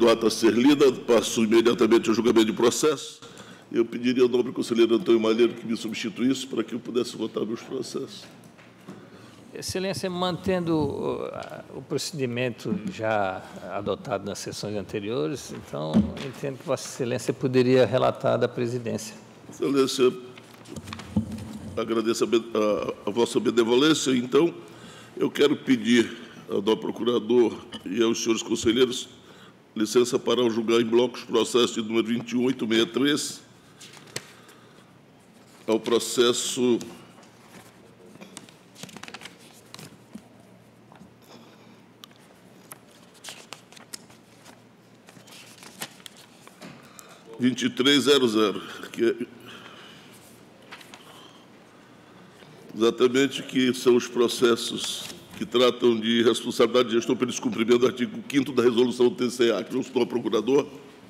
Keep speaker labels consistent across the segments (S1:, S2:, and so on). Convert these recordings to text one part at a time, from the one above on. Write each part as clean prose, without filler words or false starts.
S1: Havendo ata a ser lida, passo imediatamente ao julgamento de processo. Eu pediria ao nobre conselheiro Antônio Malheiro que me substituísse para que eu pudesse votar meus processos.
S2: Excelência, mantendo o procedimento já adotado nas sessões anteriores, então, entendo que Vossa Excelência poderia relatar da presidência.
S1: Excelência, agradeço a vossa benevolência. Então, eu quero pedir ao nobre procurador e aos senhores conselheiros licença para julgar em bloco os processos de número 21863, ao processo que é exatamente que são os processos que tratam de responsabilidade de gestor pelo descumprimento do artigo 5º da resolução do TCA, que eu estou procurador.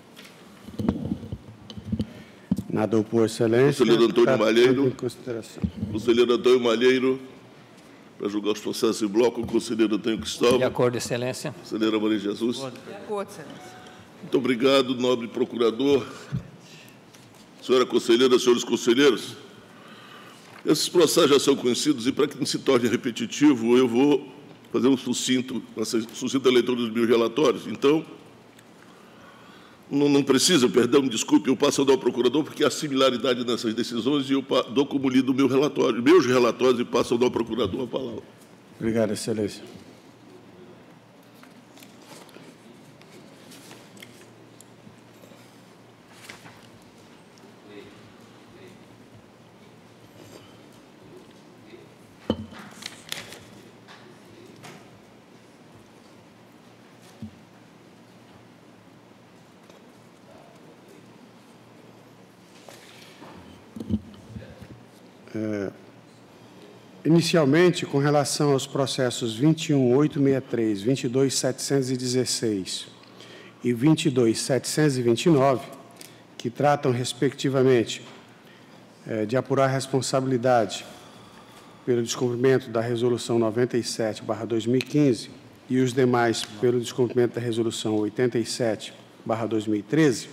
S3: Nada opor, Excelência.
S1: Conselheiro Antônio Malheiro.
S3: Em consideração.
S1: Conselheiro Antônio Malheiro, para julgar os processos em bloco, o conselheiro Antônio Cristóvão.
S2: De acordo, Excelência.
S1: Conselheira Maria Jesus.
S4: De acordo, Excelência.
S1: Muito obrigado, nobre procurador. Senhora conselheira, senhores conselheiros, esses processos já são conhecidos e, para que não se torne repetitivo, eu vou fazer uma sucinta leitura dos meus relatórios. Então, não precisa, perdão, me desculpe, eu passo ao nobre procurador, porque há similaridade nessas decisões e eu dou como lido meus relatórios e passo ao nobre procurador a palavra.
S3: Obrigado, Excelência. Inicialmente, com relação aos processos 21.863, 22.716 e 22.729, que tratam, respectivamente, de apurar a responsabilidade pelo descumprimento da Resolução 97/2015 e os demais pelo descumprimento da Resolução 87/2013,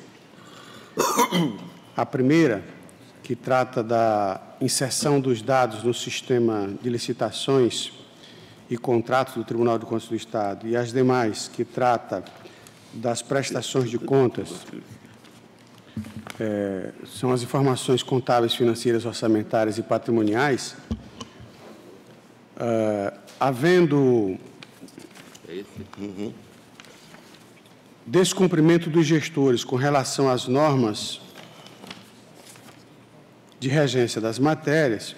S3: a primeira, que trata da inserção dos dados no sistema de licitações e contratos do Tribunal de Contas do Estado, e as demais, que trata das prestações de contas, são as informações contábeis, financeiras, orçamentárias e patrimoniais, havendo descumprimento dos gestores com relação às normas de regência das matérias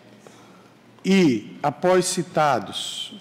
S3: e, após citados,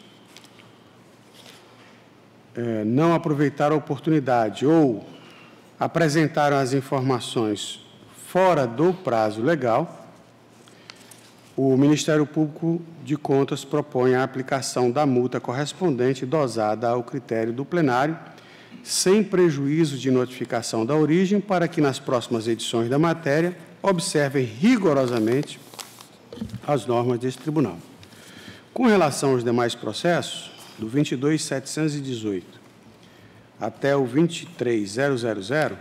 S3: não aproveitaram a oportunidade ou apresentaram as informações fora do prazo legal, o Ministério Público de Contas propõe a aplicação da multa correspondente dosada ao critério do plenário, sem prejuízo de notificação da origem, para que nas próximas edições da matéria observem rigorosamente as normas deste tribunal. Com relação aos demais processos, do 22.718 até o 23.000,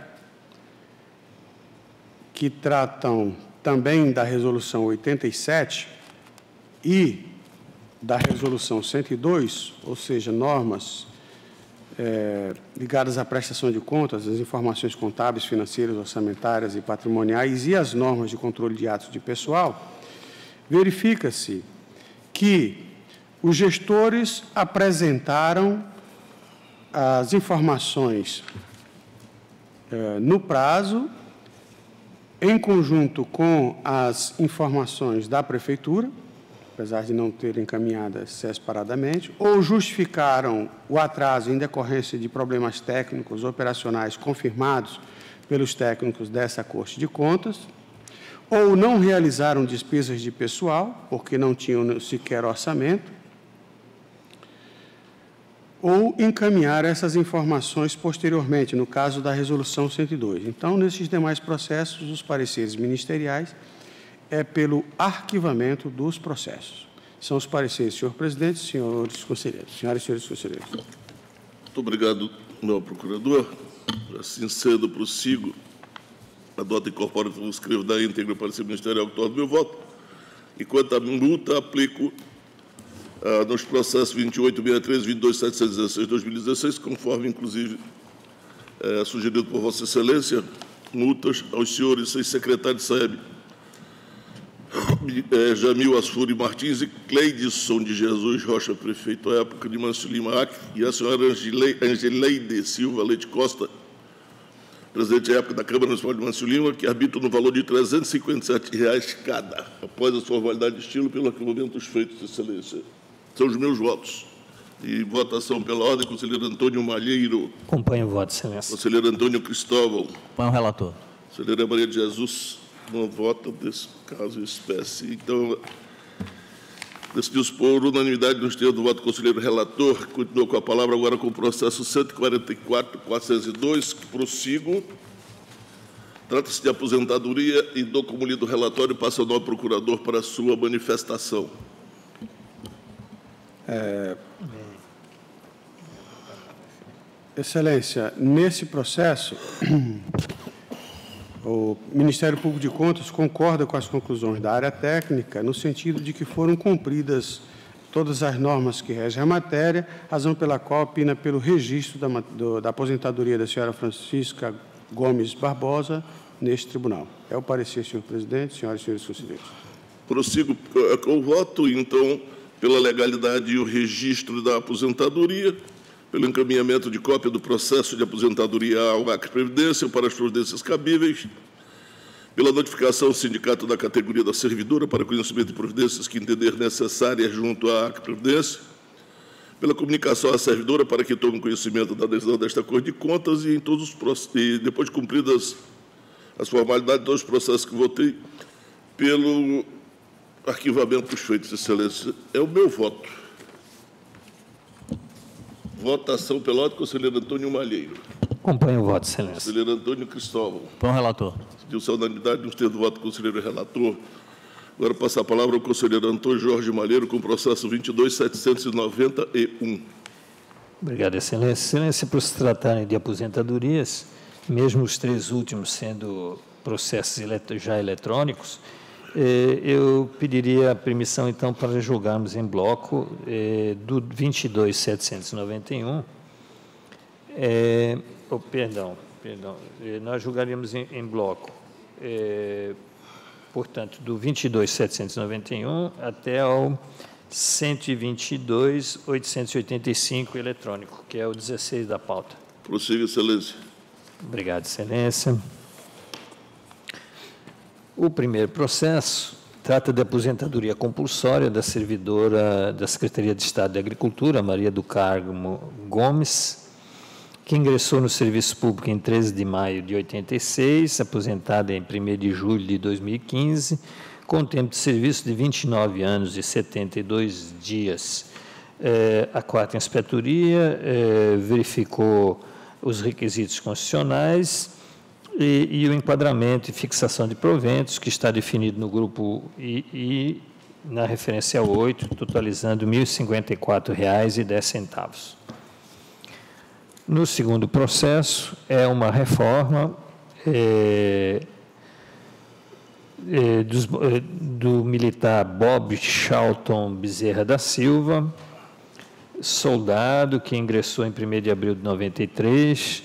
S3: que tratam também da Resolução 87 e da Resolução 102, ou seja, normas ligadas à prestação de contas, as informações contábeis, financeiras, orçamentárias e patrimoniais e as normas de controle de atos de pessoal, verifica-se que os gestores apresentaram as informações no prazo, em conjunto com as informações da Prefeitura, apesar de não terem encaminhadas separadamente, ou justificaram o atraso em decorrência de problemas técnicos operacionais confirmados pelos técnicos dessa Corte de Contas, ou não realizaram despesas de pessoal, porque não tinham sequer orçamento, ou encaminharam essas informações posteriormente, no caso da Resolução 102. Então, nesses demais processos, os pareceres ministeriais é pelo arquivamento dos processos. São os pareceres, senhor presidente, senhores conselheiros. Senhoras e senhores conselheiros.
S1: Muito obrigado, meu procurador. Assim sendo, prossigo, adoto e incorporo e escrevo da íntegra para ser ministerial que torna o meu voto. E quanto à multa, aplico nos processos 2863 e 22716 de 2016, conforme, inclusive, sugerido por Vossa Excelência, multas aos senhores secretários de SAEB, Jamil Asfuri Martins e Cleidson de Jesus Rocha, prefeito à época de Mâncio Lima Acre, e a senhora Angeleide Silva Leite Costa, presidente à época da Câmara Municipal de Mâncio Lima, que arbitram no valor de R$ 357 cada, após a formalidade de estilo pelo arquivamento dos feitos de excelência. São os meus votos. E votação pela ordem, conselheiro Antônio Malheiro.
S2: Acompanho o voto, excelência.
S1: Conselheiro Antônio Cristóvão.
S4: Acompanho o relator.
S1: Conselheira Maria de Jesus não vota desse caso espécie. Então, decidiu-se por unanimidade nos termos do voto do conselheiro relator. Continuou com a palavra agora com o processo 144.402, que prossigo. Trata-se de aposentadoria e dou como lido o relatório e passo ao novo procurador para a sua manifestação.
S3: Excelência, nesse processo, o Ministério Público de Contas concorda com as conclusões da área técnica, no sentido de que foram cumpridas todas as normas que regem a matéria, razão pela qual opina pelo registro da aposentadoria da senhora Francisca Gomes Barbosa neste tribunal. É o parecer, senhor presidente, senhoras e senhores conselheiros.
S1: Prossigo com o voto, então, pela legalidade e o registro da aposentadoria, pelo encaminhamento de cópia do processo de aposentadoria ao Acre Previdência para as providências cabíveis, pela notificação ao sindicato da categoria da servidora para conhecimento de providências que entender necessárias junto à Acre Previdência, pela comunicação à servidora para que tome conhecimento da decisão desta Corte de Contas e, depois de cumpridas as formalidades dos processos que votei, pelo arquivamento dos feitos, excelência. É o meu voto. Votação pela ordem, conselheiro Antônio Malheiro.
S2: Acompanho o voto, excelência.
S1: Conselheiro Antônio Cristóvão.
S4: Acompanho o relator.
S1: Decidiu-se a unanimidade nos termos do voto do conselheiro relator. Agora passa a palavra ao conselheiro Antônio Jorge Malheiro com o processo 22.791.
S2: Obrigado, excelência. Excelência, por se tratarem de aposentadorias, mesmo os três últimos sendo processos já eletrônicos, eu pediria a permissão, então, para julgarmos em bloco do 22.791. Nós julgaríamos em bloco, portanto, do 22.791 até ao 122.885 eletrônico, que é o 16 da pauta.
S1: Prossiga, excelência.
S2: Obrigado, excelência. O primeiro processo trata de aposentadoria compulsória da servidora da Secretaria de Estado de Agricultura, Maria do Carmo Gomes, que ingressou no serviço público em 13 de maio de 86, aposentada em 1º de julho de 2015, com tempo de serviço de 29 anos e 72 dias. A quarta inspetoria verificou os requisitos constitucionais e o enquadramento e fixação de proventos, que está definido no grupo I na referência 8, totalizando R$ 1.054,10. No segundo processo, é uma reforma do militar Bob Charlton Bezerra da Silva, soldado que ingressou em 1º de abril de 93,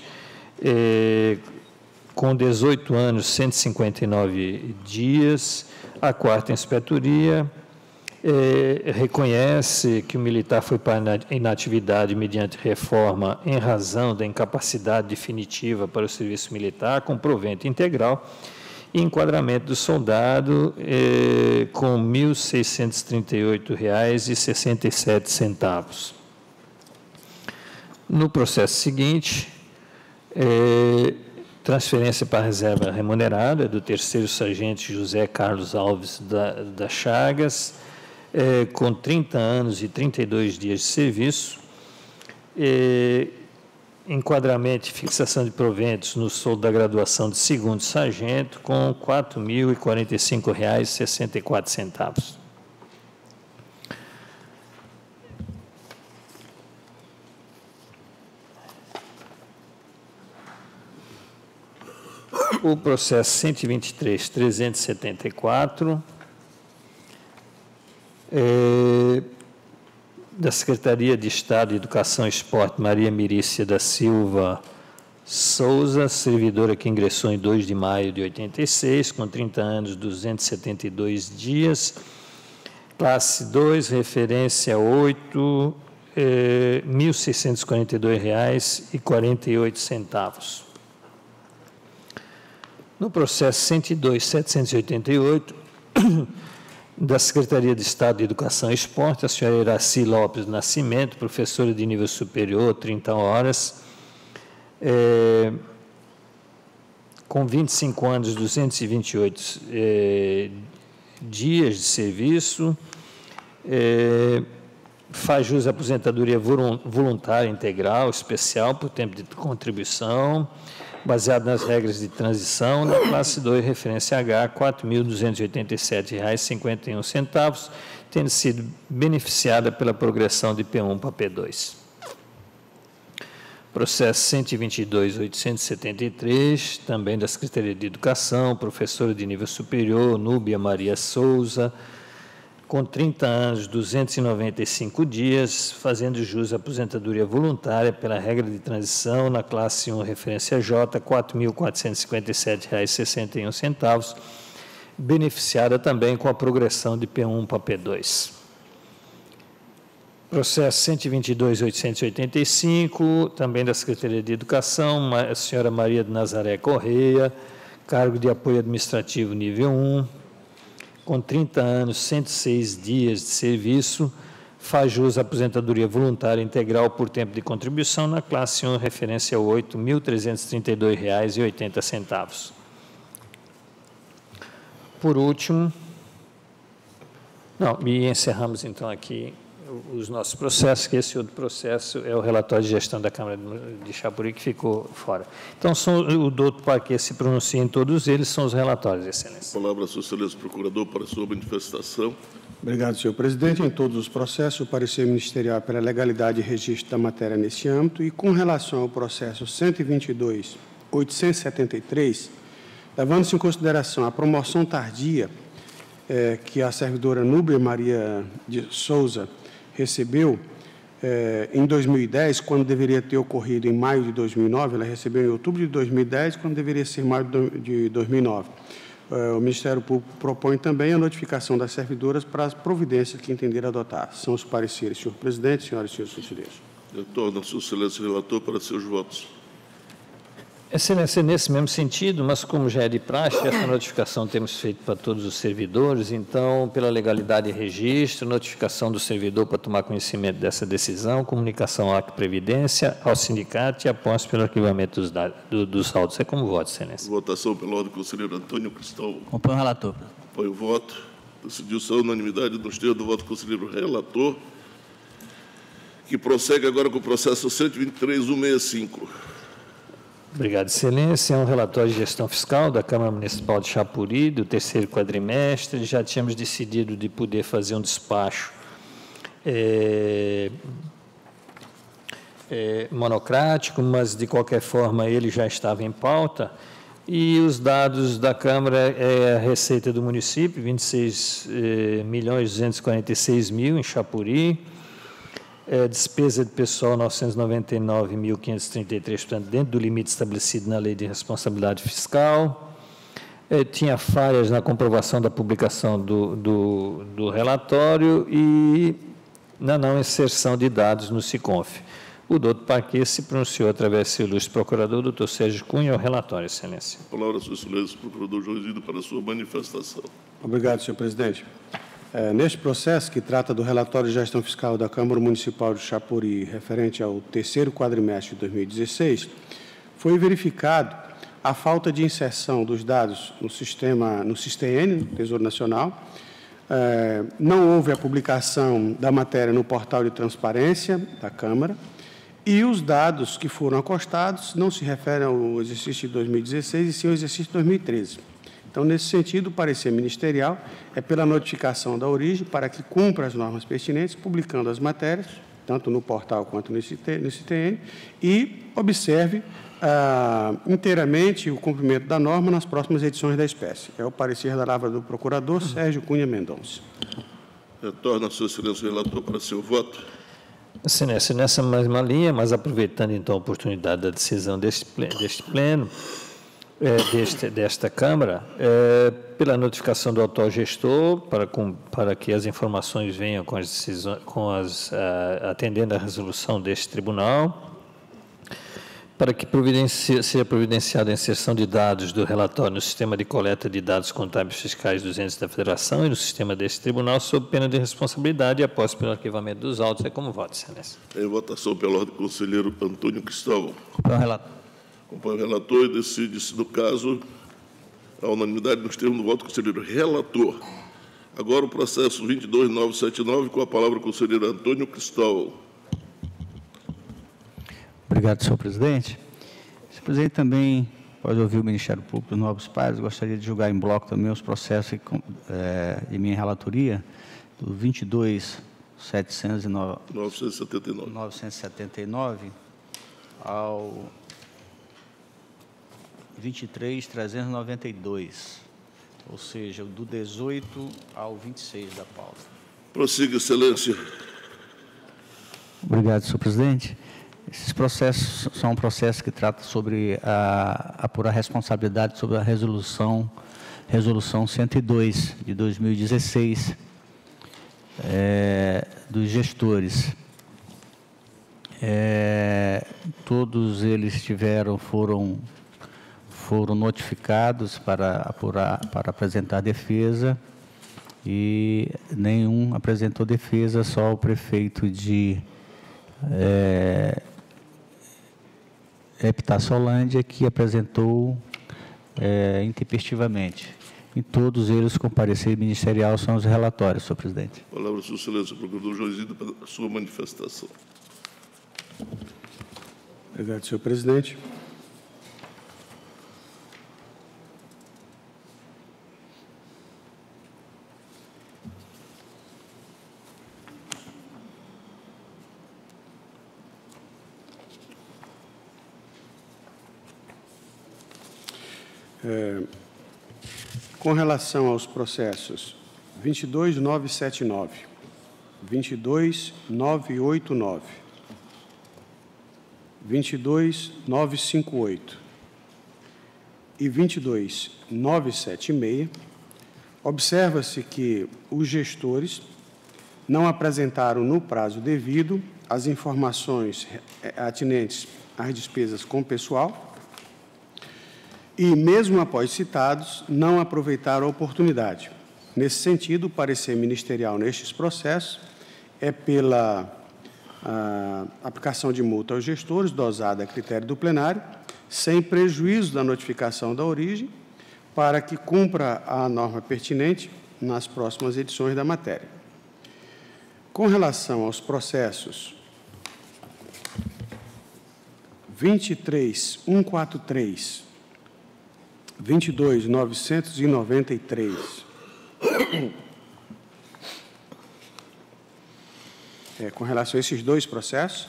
S2: com 18 anos, 159 dias. A quarta inspetoria reconhece que o militar foi para inatividade mediante reforma em razão da incapacidade definitiva para o serviço militar, com provento integral, e enquadramento do soldado com R$ 1.638,67. No processo seguinte, transferência para a reserva remunerada do terceiro sargento José Carlos Alves da Chagas, com 30 anos e 32 dias de serviço, enquadramento e fixação de proventos no soldo da graduação de segundo sargento, com R$ 4.045,64. O processo 123.374, da Secretaria de Estado de Educação e Esporte, Maria Mirícia da Silva Souza, servidora que ingressou em 2 de maio de 86, com 30 anos, 272 dias, classe 2, referência 8, R$ 1.642,48. No processo 102.788, da Secretaria de Estado de Educação e Esporte, a senhora Iraci Lopes Nascimento, professora de nível superior, 30 horas, com 25 anos, 228 dias de serviço, faz jus à aposentadoria voluntária integral, especial, por tempo de contribuição, baseado nas regras de transição, na classe 2, referência H, R$ 4.287,51, tendo sido beneficiada pela progressão de P1 para P2. Processo 122.873, também da Secretaria de Educação, professora de nível superior, Núbia Maria Souza, com 30 anos, 295 dias, fazendo jus à aposentadoria voluntária pela regra de transição na classe 1, referência J, R$ 4.457,61, beneficiada também com a progressão de P1 para P2. Processo 122.885, também da Secretaria de Educação, a senhora Maria de Nazaré Correia, cargo de apoio administrativo nível 1, com 30 anos, 106 dias de serviço, faz jus à aposentadoria voluntária integral por tempo de contribuição na classe 1, referência 8, R$ 1.332,80. Por último, e encerramos então aqui os nossos processos, que esse outro processo é o relatório de gestão da Câmara de Chapuri, que ficou fora. Então, o doutor Parquet se pronuncia em todos eles, são os relatórios, Excelência.
S1: A palavra ao senhor Excelência Procurador para a sua manifestação.
S3: Obrigado, senhor presidente. Em todos os processos, o parecer ministerial pela legalidade e registro da matéria neste âmbito e com relação ao processo 122.873, levando-se em consideração a promoção tardia que a servidora Núbia Maria de Souza recebeu em 2010, quando deveria ter ocorrido em maio de 2009, ela recebeu em outubro de 2010, quando deveria ser maio de 2009. O Ministério Público propõe também a notificação das servidoras para as providências que entender adotar. São os pareceres, senhor presidente, senhoras e senhores conselheiros.
S1: Retorno ao senhor Excelência Relator para seus votos.
S2: Excelência, nesse mesmo sentido, mas como já é de praxe, essa notificação temos feito para todos os servidores, então, pela legalidade e registro, notificação do servidor para tomar conhecimento dessa decisão, comunicação ao Acre Previdência, ao sindicato e a posse pelo arquivamento dos autos. É como voto, Excelência.
S1: Votação pela ordem do conselheiro Antônio Cristóvão.
S4: Acompanho o relator.
S1: Apoio o voto. Decidiu-se a unanimidade nos termos do voto do conselheiro relator, que prossegue agora com o processo 123.165.
S2: Obrigado, Excelência. É um relatório de gestão fiscal da Câmara Municipal de Chapuri, do terceiro quadrimestre. Já tínhamos decidido de poder fazer um despacho monocrático, mas, de qualquer forma, ele já estava em pauta. E os dados da Câmara a receita do município, 26.246.000 em Chapuri, despesa de pessoal 999.533, portanto, dentro do limite estabelecido na Lei de Responsabilidade Fiscal. Tinha falhas na comprovação da publicação do relatório e na não inserção de dados no SICONF. O doutor Parquet se pronunciou através do seu ilustre procurador, doutor Sérgio Cunha, ao relatório, Excelência.
S1: A palavra ao senhor Excelência Procurador João Isidro para a sua manifestação.
S3: Obrigado, senhor presidente. Neste processo, que trata do relatório de gestão fiscal da Câmara Municipal de Chapuri, referente ao terceiro quadrimestre de 2016, foi verificado a falta de inserção dos dados no SISTN, no Tesouro Nacional. Não houve a publicação da matéria no portal de transparência da Câmara e os dados que foram acostados não se referem ao exercício de 2016 e sim ao exercício de 2013. Então, nesse sentido, o parecer ministerial é pela notificação da origem para que cumpra as normas pertinentes, publicando as matérias tanto no portal quanto no CTN, e observe inteiramente o cumprimento da norma nas próximas edições da espécie. É o parecer da Lavra do Procurador Sérgio Cunha Mendonça.
S1: Retorna a Sua Excelência o relator para seu voto.
S2: Excelência, nessa mesma linha, mas aproveitando então a oportunidade da decisão deste pleno, desta Câmara, pela notificação do atual gestor, para que as informações venham com as decisões, atendendo à resolução deste tribunal, para que seja providenciada a inserção de dados do relatório no sistema de coleta de dados contábeis fiscais dos entes da Federação e no sistema deste tribunal, sob pena de responsabilidade e após pelo arquivamento dos autos. É como voto, excelência.
S1: Em votação pela ordem, conselheiro Antônio Cristóvão.
S2: Acompanho o relator.
S1: Acompanha o relator e decide-se, no caso, a unanimidade nos termos do voto, conselheiro relator. Agora o processo 22979, com a palavra o conselheiro Antônio Cristóvão.
S4: Obrigado, senhor presidente. Senhor presidente, também pode ouvir o Ministério Público dos Nobres Pares. Gostaria de julgar em bloco também os processos de minha relatoria, do 22.979 ao 23.392, ou seja, do 18 ao 26 da pauta.
S1: Prossiga, excelência.
S4: Obrigado, senhor presidente. Esses processos são processos que tratam sobre apurar responsabilidade sobre a resolução 102 de 2016 dos gestores. Todos eles foram notificados para apresentar defesa e nenhum apresentou defesa, só o prefeito de Epitaciolândia, que apresentou intempestivamente. Em todos eles, com parecer ministerial, são os relatórios, senhor presidente.
S1: Palavra, sua excelência, procurador Joisídio, para a sua manifestação.
S3: Obrigado, senhor presidente. Com relação aos processos 22.979, 22.989, 22.958 e 22.976, observa-se que os gestores não apresentaram no prazo devido as informações atinentes às despesas com pessoal e, mesmo após citados, não aproveitaram a oportunidade. Nesse sentido, o parecer ministerial nestes processos é pela aplicação de multa aos gestores, dosada a critério do plenário, sem prejuízo da notificação da origem, para que cumpra a norma pertinente nas próximas edições da matéria. Com relação aos processos 23.143, 22.993, com relação a esses dois processos,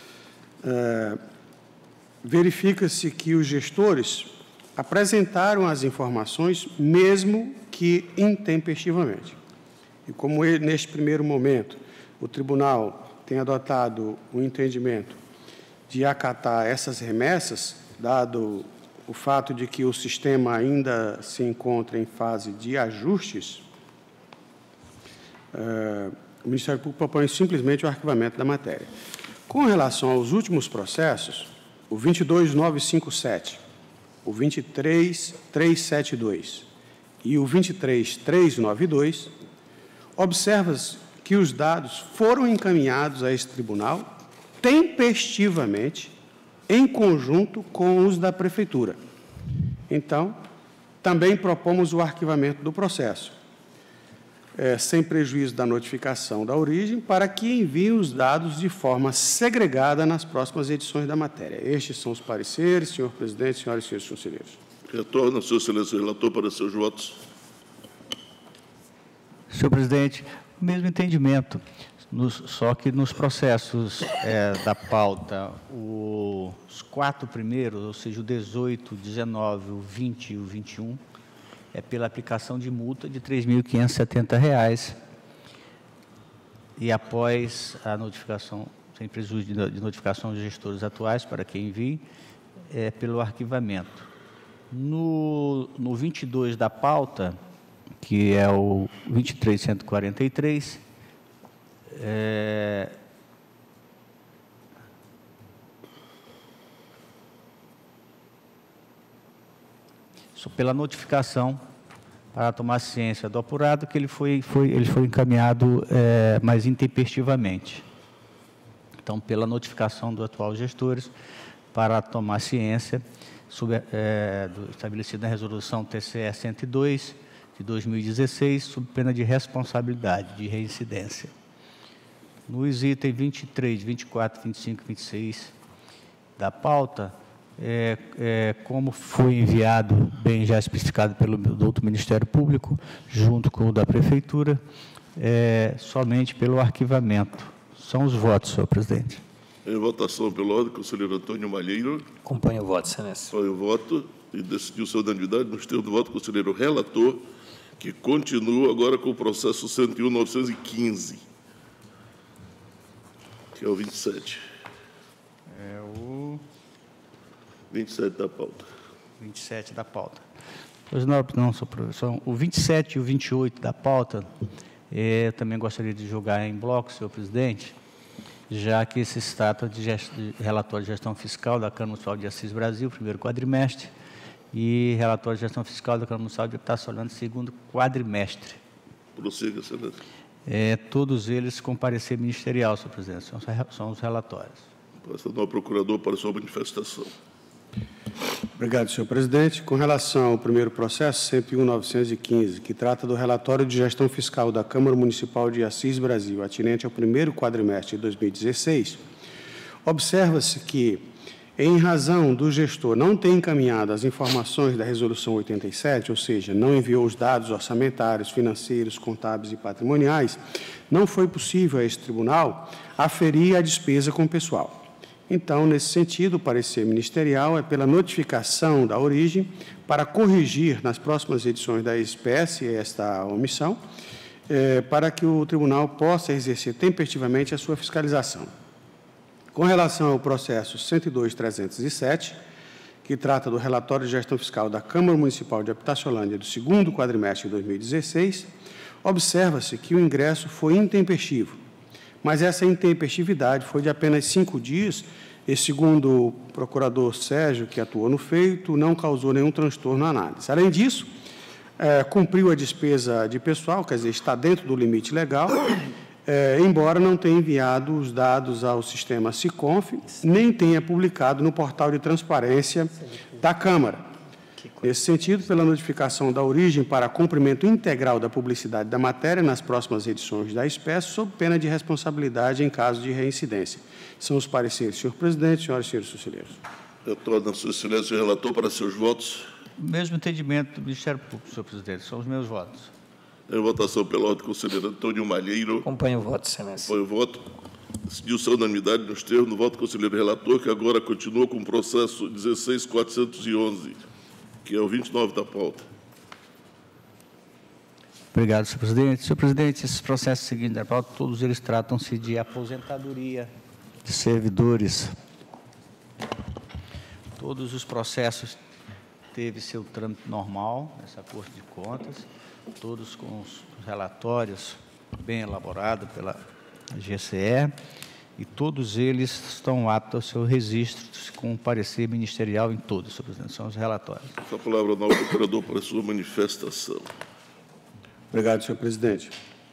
S3: verifica-se que os gestores apresentaram as informações, mesmo que intempestivamente. E como neste primeiro momento o tribunal tem adotado o entendimento de acatar essas remessas, dado o fato de que o sistema ainda se encontra em fase de ajustes, o Ministério Público propõe simplesmente o arquivamento da matéria. Com relação aos últimos processos, o 22.957, o 23.372 e o 23.392, observa-se que os dados foram encaminhados a esse tribunal tempestivamente, em conjunto com os da Prefeitura. Então, também propomos o arquivamento do processo, sem prejuízo da notificação da origem, para que enviem os dados de forma segregada nas próximas edições da matéria. Estes são os pareceres, senhor presidente, senhoras e senhores conselheiros.
S1: Retorna, sua excelência, relator, para seus votos.
S4: Senhor presidente, o mesmo entendimento. Só que nos processos da pauta, os 4 primeiros, ou seja, o 18, o 19, o 20 e o 21, é pela aplicação de multa de R$ 3.570, e após a notificação, sem prejuízo de notificação dos gestores atuais, para quem envie, é pelo arquivamento. No 22 da pauta, que é o 23.143, pela notificação para tomar ciência do apurado, que ele foi encaminhado mais intempestivamente. Então, pela notificação dos atuais gestores para tomar ciência estabelecido na resolução TCE 102 de 2016, sob pena de responsabilidade de reincidência. Nos itens 23, 24, 25 e 26 da pauta, como foi enviado, bem já especificado pelo doutor Ministério Público, junto com o da Prefeitura, somente pelo arquivamento. São os votos, senhor presidente.
S1: Em votação pela ordem, conselheiro Antônio Malheiro.
S2: Acompanho o voto, excelência.
S1: Acompanho o voto e decidiu sua unanimidade nos termos do voto do conselheiro relator, que continua agora com o processo 101.915, que é o 27.
S4: É o
S1: 27 da pauta.
S4: 27 da pauta. Pois não, senhor professor. O 27 e o 28 da pauta, eu também gostaria de julgar em bloco, senhor presidente, já que se trata de relatório de gestão fiscal da Câmara Municipal de Assis Brasil, primeiro quadrimestre, e relatório de gestão fiscal da Câmara Municipal de Itaçolândia, segundo quadrimestre.
S1: Prossiga, excelência.
S4: Todos eles com parecer ministerial, senhor presidente, são os relatórios.
S1: Passando ao procurador para sua manifestação.
S3: Obrigado, senhor presidente. Com relação ao primeiro processo, 101.915, que trata do relatório de gestão fiscal da Câmara Municipal de Assis Brasil, atinente ao primeiro quadrimestre de 2016, observa-se que, em razão do gestor não ter encaminhado as informações da Resolução 87, ou seja, não enviou os dados orçamentários, financeiros, contábeis e patrimoniais, não foi possível a este tribunal aferir a despesa com o pessoal. Então, nesse sentido, o parecer ministerial é pela notificação da origem para corrigir nas próximas edições da espécie esta omissão, para que o tribunal possa exercer tempestivamente a sua fiscalização. Com relação ao processo 102.307, que trata do relatório de gestão fiscal da Câmara Municipal de Itaçolândia do segundo quadrimestre de 2016, observa-se que o ingresso foi intempestivo, mas essa intempestividade foi de apenas 5 dias e, segundo o procurador Sérgio, que atuou no feito, não causou nenhum transtorno na análise. Além disso, cumpriu a despesa de pessoal, quer dizer, está dentro do limite legal, embora não tenha enviado os dados ao sistema SICONF, nem tenha publicado no portal de transparência da Câmara. Nesse sentido, pela notificação da origem para cumprimento integral da publicidade da matéria nas próximas edições da espécie, sob pena de responsabilidade em caso de reincidência. São os pareceres, senhor presidente, senhoras e senhores conselheiros.
S1: Retorna a sua excelência o relator para seus votos.
S4: O mesmo entendimento do Ministério Público, senhor presidente, são os meus votos.
S1: Em votação pela ordem, conselheiro Antônio Malheiro.
S2: Acompanho o voto, excelência.
S1: Acompanho o voto. Decidiu sua unanimidade nos termos do voto do conselheiro relator, que agora continua com o processo 16.411, que é o 29 da pauta.
S4: Obrigado, senhor presidente. Senhor presidente, esses processos seguintes da pauta, todos eles tratam-se de aposentadoria de servidores. Todos os processos teve seu trâmite normal nessa Corte de Contas, todos com os relatórios bem elaborados pela GCE, e todos eles estão aptos ao seu registro com parecer ministerial em todos, senhor presidente, são os relatórios.
S1: A palavra ao procurador para a sua manifestação.
S3: Obrigado, senhor presidente.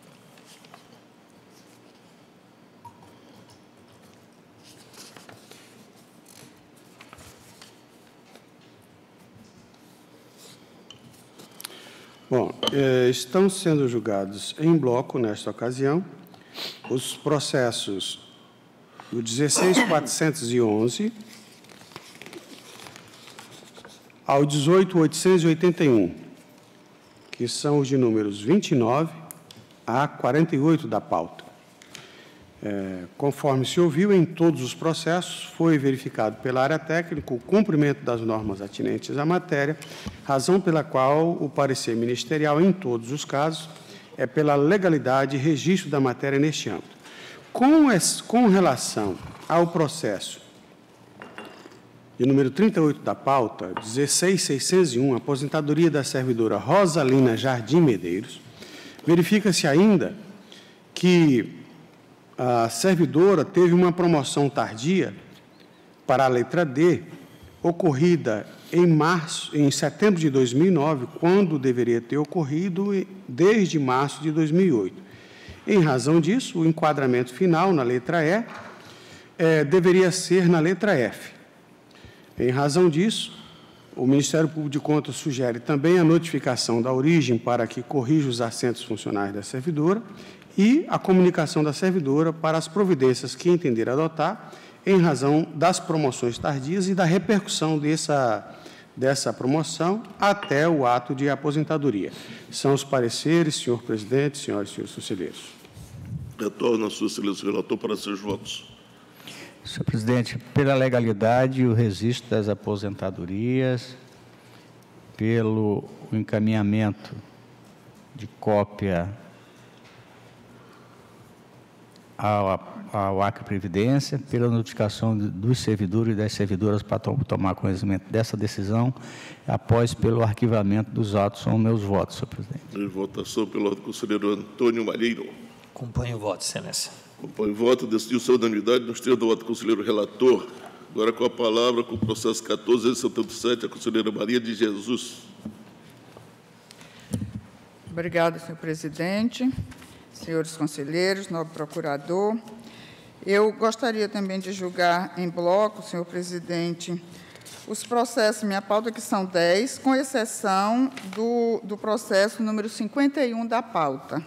S3: Bom, estão sendo julgados em bloco, nesta ocasião, os processos do 16.411 ao 18.881, que são os de números 29 a 48 da pauta. Conforme se ouviu, em todos os processos foi verificado pela área técnica o cumprimento das normas atinentes à matéria, razão pela qual o parecer ministerial, em todos os casos, é pela legalidade e registro da matéria neste âmbito. Com relação ao processo de número 38 da pauta, 16.601, aposentadoria da servidora Rosalina Jardim Medeiros, verifica-se ainda que a servidora teve uma promoção tardia para a letra D, ocorrida em setembro de 2009, quando deveria ter ocorrido desde março de 2008. Em razão disso, o enquadramento final na letra E deveria ser na letra F. Em razão disso, o Ministério Público de Contas sugere também a notificação da origem para que corrija os assentos funcionais da servidora e a comunicação da servidora para as providências que entender adotar em razão das promoções tardias e da repercussão dessa promoção até o ato de aposentadoria. São os pareceres, senhor presidente, senhoras e senhores conselheiros.
S1: Retorno a sua excelência, relator, para seus votos.
S4: Senhor presidente, pela legalidade e o registro das aposentadorias, pelo encaminhamento de cópia ao Acre Previdência, pela notificação dos servidores e das servidoras para tomar conhecimento dessa decisão, após pelo arquivamento dos autos, são meus votos, senhor presidente.
S1: Em votação pelo conselheiro Antônio Malheiro.
S2: Acompanho o voto, excelência.
S1: Acompanho o voto. Decidiu-se a unanimidade nos termos do voto do conselheiro relator. Agora com a palavra, com o processo 14.77, a conselheira Maria de Jesus.
S5: Obrigada, senhor presidente. Senhores conselheiros, nobre procurador, eu gostaria também de julgar em bloco, senhor presidente, os processos, minha pauta, que são 10, com exceção do processo número 51 da pauta.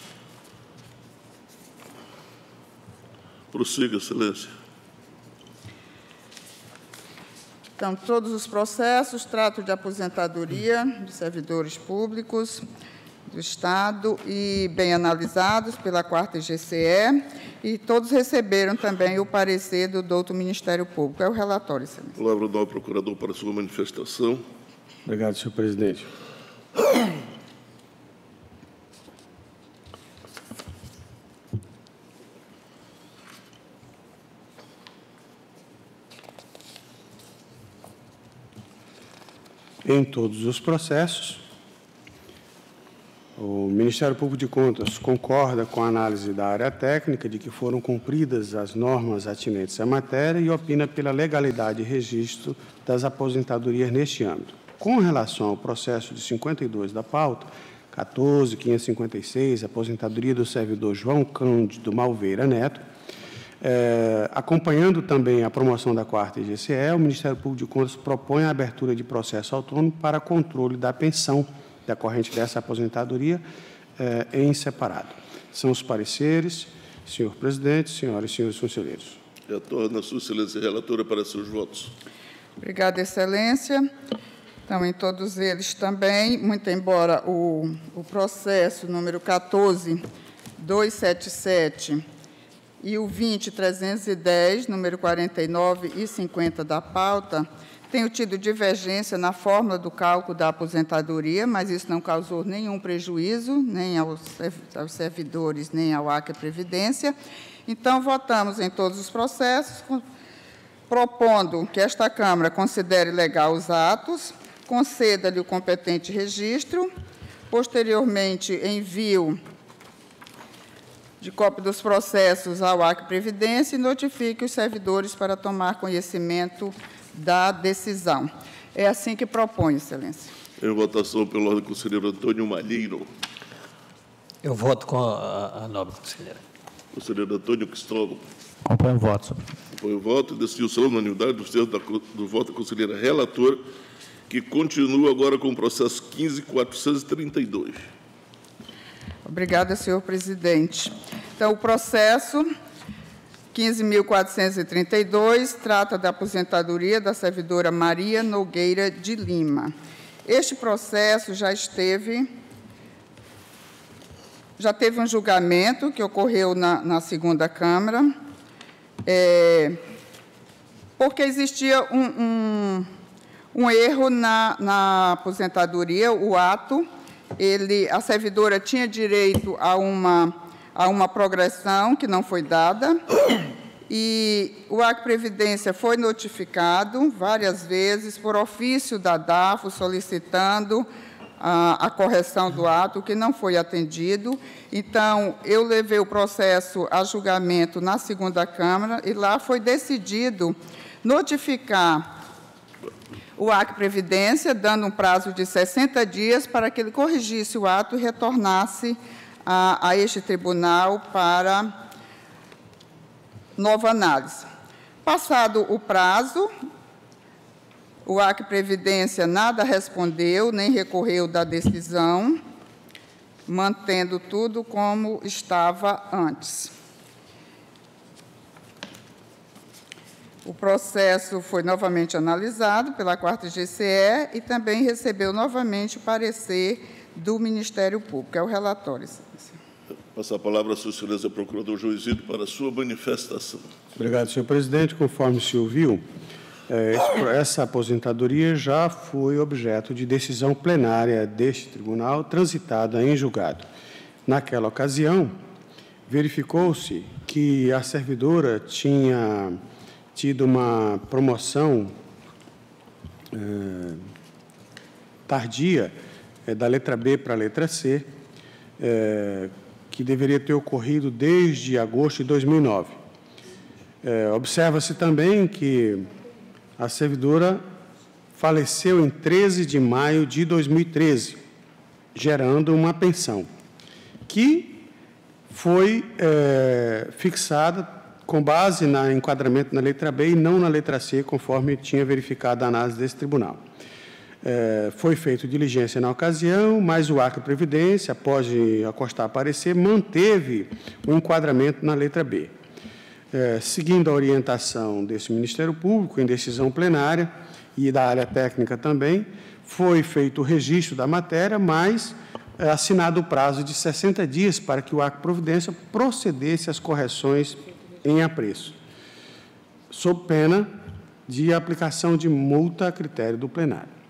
S1: Prossiga, excelência.
S5: Então, todos os processos tratam de aposentadoria de servidores públicos do Estado e bem analisados pela 4ª GCE, e todos receberam também o parecer do douto Ministério Público. É o relatório, excelência.
S1: Palavra ao nobre procurador para sua manifestação.
S3: Obrigado, senhor presidente. Em todos os processos, o Ministério Público de Contas concorda com a análise da área técnica de que foram cumpridas as normas atinentes à matéria e opina pela legalidade e registro das aposentadorias neste âmbito. Com relação ao processo de 52 da pauta, 14.556, aposentadoria do servidor João Cândido Malveira Neto, acompanhando também a promoção da 4ª GCE, o Ministério Público de Contas propõe a abertura de processo autônomo para controle da pensão decorrente dessa aposentadoria em separado. São os pareceres, senhor presidente, senhoras e senhores conselheiros.
S1: Retorna a sua excelência relatora para seus votos.
S5: Obrigada, excelência. Então, em todos eles também, muito embora o processo número 14.277 e o 20.310, número 49 e 50 da pauta, tenho tido divergência na fórmula do cálculo da aposentadoria, mas isso não causou nenhum prejuízo, nem aos servidores, nem ao Acre Previdência. Então, votamos em todos os processos, propondo que esta Câmara considere legal os atos, conceda-lhe o competente registro, posteriormente envio de cópia dos processos ao Acre Previdência e notifique os servidores para tomar conhecimento da decisão. É assim que proponho, excelência.
S1: Em votação pelo ordem conselheiro Antônio Malheiro.
S2: Eu voto com a nobre conselheira.
S1: Conselheiro Antônio Cristóvão.
S4: Acompanho o voto, senhor.
S1: Acompanho o voto e decidiu-se a unanimidade nos termos do voto da conselheira relatora, que continua agora com o processo 15.432.
S5: Obrigada, senhor presidente. Então, o processo 15.432 trata da aposentadoria da servidora Maria Nogueira de Lima. Este processo já esteve já teve um julgamento que ocorreu na segunda Câmara, porque existia um erro na aposentadoria, o ato, a servidora tinha direito a uma progressão que não foi dada, e o Acre Previdência foi notificado várias vezes por ofício da DAFO, solicitando a correção do ato, que não foi atendido. Então, eu levei o processo a julgamento na segunda Câmara, e lá foi decidido notificar o Acre Previdência, dando um prazo de 60 dias para que ele corrigisse o ato e retornasse a este tribunal para nova análise. Passado o prazo, o Acre Previdência nada respondeu, nem recorreu da decisão, mantendo tudo como estava antes. O processo foi novamente analisado pela 4ª GCE e também recebeu novamente o parecer do Ministério Público. É o relatório, excelência.
S1: Passo a palavra à Sua Excelência Procurador João Isidro para a sua manifestação.
S3: Obrigado, senhor presidente. Conforme se ouviu, essa aposentadoria já foi objeto de decisão plenária deste tribunal, transitada em julgado. Naquela ocasião, verificou-se que a servidora tinha tido uma promoção tardia da letra B para a letra C, que deveria ter ocorrido desde agosto de 2009. Observa-se também que a servidora faleceu em 13 de maio de 2013, gerando uma pensão, que foi fixada com base no enquadramento na letra B e não na letra C, conforme tinha verificado a análise desse tribunal. Foi feita diligência na ocasião, mas o Acre Previdência, após acostar parecer, manteve o enquadramento na letra B. Seguindo a orientação desse Ministério Público, em decisão plenária e da área técnica também, foi feito o registro da matéria, mas assinado o prazo de 60 dias para que o Acre Previdência procedesse às correções em apreço, sob pena de aplicação de multa a critério do plenário.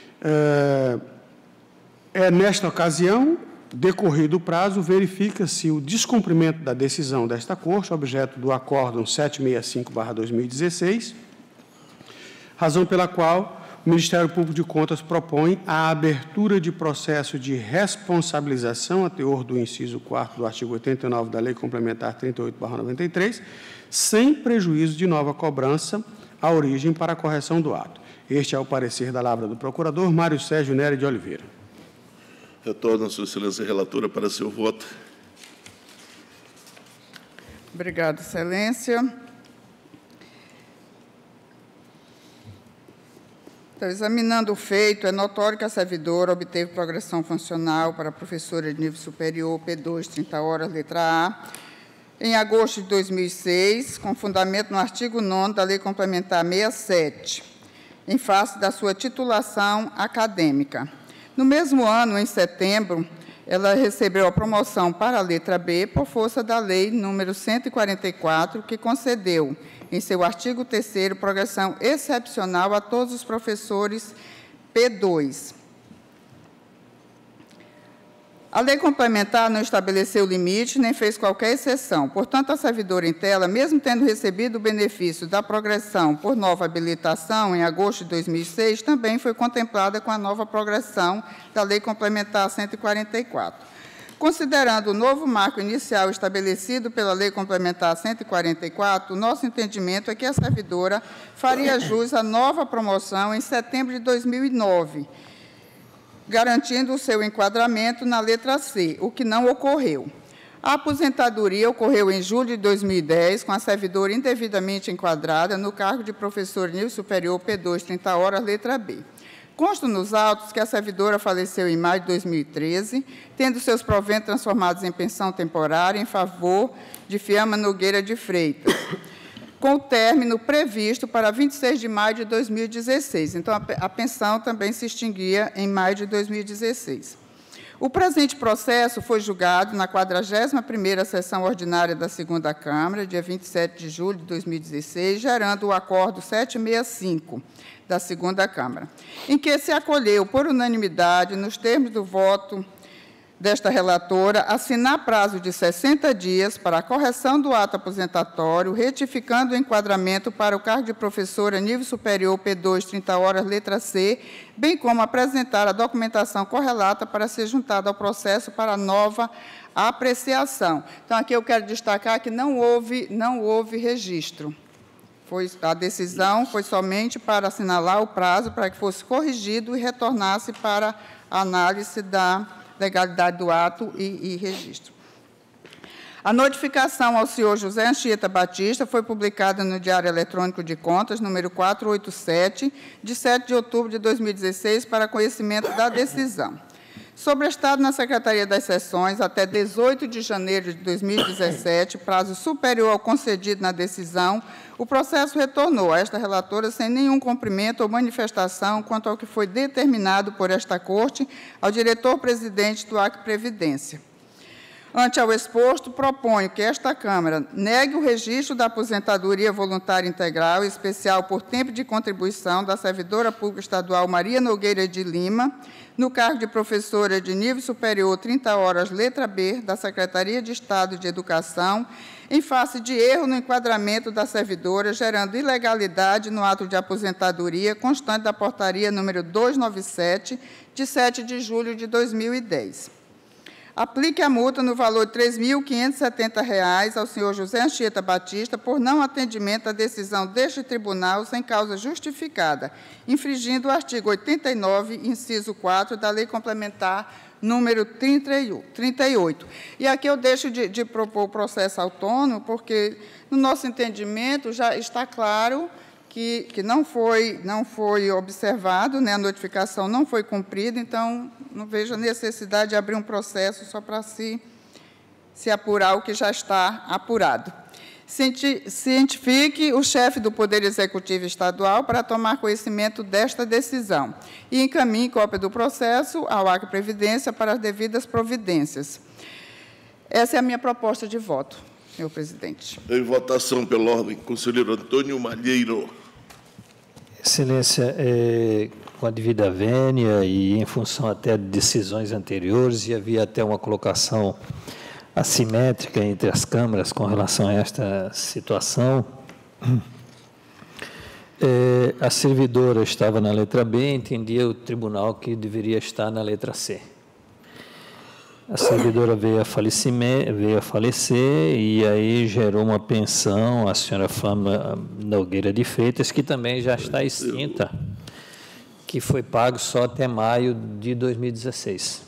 S3: Nesta ocasião, decorrido o prazo, verifica-se o descumprimento da decisão desta Corte, objeto do Acórdão 765/2016, razão pela qual o Ministério Público de Contas propõe a abertura de processo de responsabilização a teor do inciso 4º do artigo 89 da Lei Complementar 38/93, sem prejuízo de nova cobrança à origem para a correção do ato. Este é o parecer da Lavra do Procurador Mário Sérgio Nery de Oliveira.
S1: Retorno a Sua Excelência Relatora para seu voto.
S5: Obrigada, Excelência. Então, examinando o feito, é notório que a servidora obteve progressão funcional para professora de nível superior, P2, 30 horas, letra A, em agosto de 2006, com fundamento no artigo 9º da Lei Complementar 67, em face da sua titulação acadêmica. No mesmo ano, em setembro, ela recebeu a promoção para a letra B por força da Lei número 144, que concedeu, em seu artigo 3º, progressão excepcional a todos os professores P2. A lei complementar não estabeleceu limite nem fez qualquer exceção. Portanto, a servidora em tela, mesmo tendo recebido o benefício da progressão por nova habilitação em agosto de 2006, também foi contemplada com a nova progressão da Lei Complementar 144. Considerando o novo marco inicial estabelecido pela Lei Complementar 144, o nosso entendimento é que a servidora faria jus à nova promoção em setembro de 2009, garantindo o seu enquadramento na letra C, o que não ocorreu. A aposentadoria ocorreu em julho de 2010, com a servidora indevidamente enquadrada no cargo de professor de nível superior P2, 30 horas, letra B. Consta nos autos que a servidora faleceu em maio de 2013, tendo seus proventos transformados em pensão temporária em favor de Fiamma Nogueira de Freitas, com o término previsto para 26 de maio de 2016. Então, a pensão também se extinguia em maio de 2016. O presente processo foi julgado na 41ª Sessão Ordinária da 2ª Câmara, dia 27 de julho de 2016, gerando o acordo 765 da 2ª Câmara, em que se acolheu, por unanimidade, nos termos do voto desta relatora, assinar prazo de 60 dias para a correção do ato aposentatório, retificando o enquadramento para o cargo de professora nível superior P2, 30 horas, letra C, bem como apresentar a documentação correlata para ser juntada ao processo para nova apreciação. Então, aqui eu quero destacar que não houve registro. A decisão foi somente para assinalar o prazo para que fosse corrigido e retornasse para a análise da legalidade do ato e registro. A notificação ao senhor José Anchieta Batista foi publicada no Diário Eletrônico de Contas, número 487, de 7 de outubro de 2016, para conhecimento da decisão. Sobrestado na Secretaria das Seções até 18 de janeiro de 2017, prazo superior ao concedido na decisão, o processo retornou a esta relatora sem nenhum cumprimento ou manifestação quanto ao que foi determinado por esta Corte ao diretor-presidente do Acre Previdência. Ante ao exposto, proponho que esta Câmara negue o registro da aposentadoria voluntária integral, especial por tempo de contribuição da servidora pública estadual Maria Nogueira de Lima, no cargo de professora de nível superior 30 horas, letra B, da Secretaria de Estado de Educação, em face de erro no enquadramento da servidora, gerando ilegalidade no ato de aposentadoria constante da portaria número 297, de 7 de julho de 2010. Aplique a multa no valor de R$ 3.570 ao senhor José Anchieta Batista por não atendimento à decisão deste tribunal sem causa justificada, infringindo o artigo 89, inciso 4, da Lei Complementar número 38. E aqui eu deixo de propor o processo autônomo, porque, no nosso entendimento, já está claro que não foi observado, né, a notificação não foi cumprida, então não vejo a necessidade de abrir um processo só para se apurar o que já está apurado. Cientifique o chefe do Poder Executivo Estadual para tomar conhecimento desta decisão e encaminhe cópia do processo ao Acre Previdência para as devidas providências. Essa é a minha proposta de voto, senhor presidente.
S1: Em votação pela ordem, conselheiro Antônio Malheiro.
S2: Excelência, com a devida vênia e em função até de decisões anteriores, e havia até uma colocação assimétrica entre as câmaras com relação a esta situação, a servidora estava na letra B, entendia o tribunal que deveria estar na letra C. A servidora veio a falecer e aí gerou uma pensão, a senhora Flama Nogueira de Freitas, que também já está extinta, que foi pago só até maio de 2016.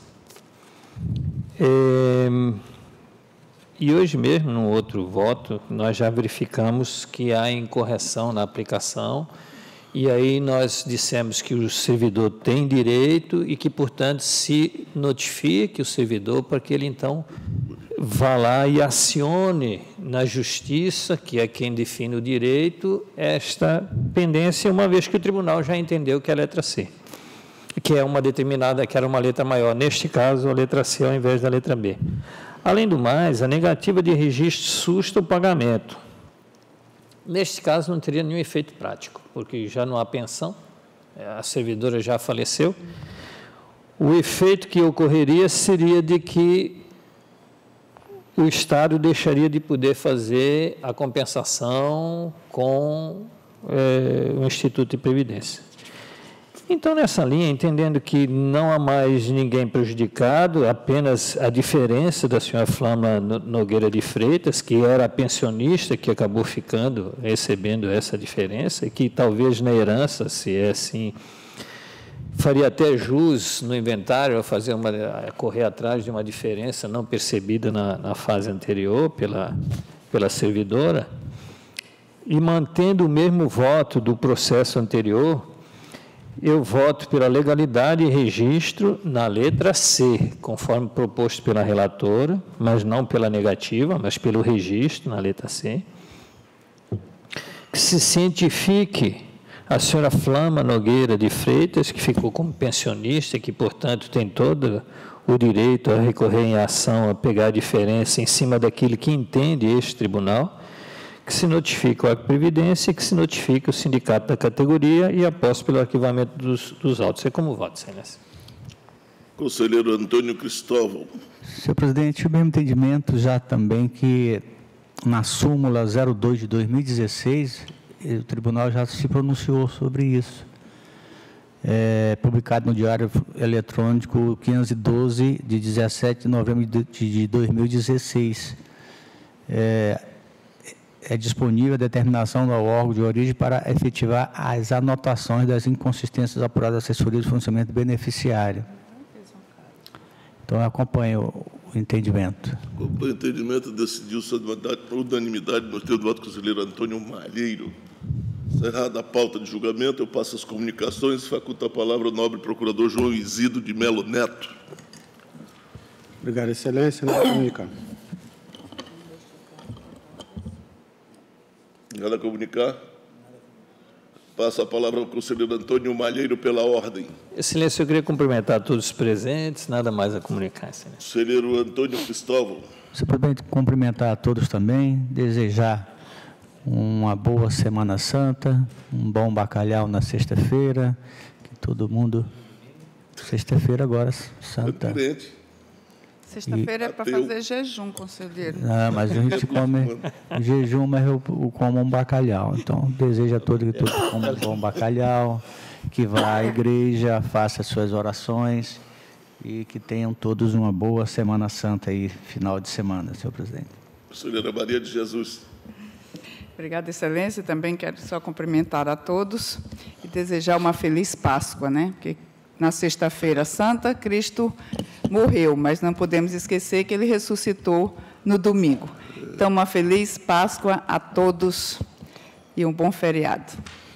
S2: E hoje mesmo, no outro voto, nós já verificamos que há incorreção na aplicação, e aí nós dissemos que o servidor tem direito e que, portanto, se notifique o servidor para que ele, então, vá lá e acione na justiça, que é quem define o direito, esta pendência, uma vez que o tribunal já entendeu que é a letra C, que é uma determinada, que era uma letra maior, neste caso, a letra C ao invés da letra B. Além do mais, a negativa de registro susta o pagamento. Neste caso, não teria nenhum efeito prático, porque já não há pensão, a servidora já faleceu. O efeito que ocorreria seria de que o Estado deixaria de poder fazer a compensação com o Instituto de Previdência. Então, nessa linha, entendendo que não há mais ninguém prejudicado, apenas a diferença da senhora Flama Nogueira de Freitas, que era a pensionista que acabou recebendo essa diferença, e que talvez na herança, se é assim, faria até jus no inventário a correr atrás de uma diferença não percebida na fase anterior pela servidora, e mantendo o mesmo voto do processo anterior, eu voto pela legalidade e registro na letra C, conforme proposto pela relatora, mas não pela negativa, mas pelo registro na letra C. Que se cientifique a senhora Flama Nogueira de Freitas, que ficou como pensionista, que, portanto, tem todo o direito a recorrer em ação, a pegar a diferença em cima daquilo que entende este tribunal, que se notifica o Arco Previdência e que se notifica o sindicato da categoria e após pelo arquivamento dos autos. É como voto, Excelência.
S1: Conselheiro Antônio Cristóvão.
S4: Senhor presidente, o mesmo entendimento já também que na súmula 02 de 2016, o tribunal já se pronunciou sobre isso. Publicado no Diário Eletrônico 512, de 17 de novembro de 2016. É disponível a determinação do órgão de origem para efetivar as anotações das inconsistências apuradas da assessoria de funcionamento do beneficiário. Então, eu acompanho o entendimento.
S1: O entendimento decidiu-se por unanimidade no termo do voto do conselheiro Antônio Malheiro. Encerrada a pauta de julgamento, eu passo as comunicações e faculto a palavra ao nobre procurador João Isidro de Melo Neto.
S3: Obrigado, Excelência. Nada a comunicar.
S1: Nada a comunicar? Passo a palavra ao conselheiro Antônio Malheiro pela ordem.
S2: Excelência, eu queria cumprimentar todos os presentes, nada mais a comunicar, Excelência.
S1: Conselheiro Antônio Cristóvão.
S4: Senhor presidente, cumprimentar a todos também, desejar uma boa Semana Santa, um bom bacalhau na sexta-feira, que todo mundo... Sexta-feira agora, santa.
S5: Sexta-feira é para fazer jejum, conselheiro.
S4: Mas a gente come jejum, mas eu como um bacalhau. Então, desejo a todos que todos comam um bom bacalhau, que vá à igreja, faça as suas orações e que tenham todos uma boa Semana Santa aí, final de semana, senhor presidente.
S1: Conselheira Maria de Jesus.
S5: Obrigada, Excelência. Também quero só cumprimentar a todos e desejar uma feliz Páscoa, né? Porque na sexta-feira santa, Cristo morreu, mas não podemos esquecer que ele ressuscitou no domingo. Então, uma feliz Páscoa a todos e um bom feriado.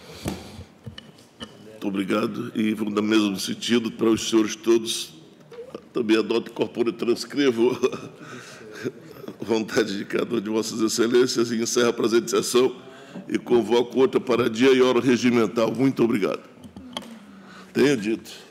S1: Muito obrigado. E, no mesmo sentido, para os senhores todos, também adoto, incorporo e transcrevo a vontade de cada uma de vossas excelências e encerro a presente sessão e convoco outra para dia e hora regimental. Muito obrigado. Tenha dito.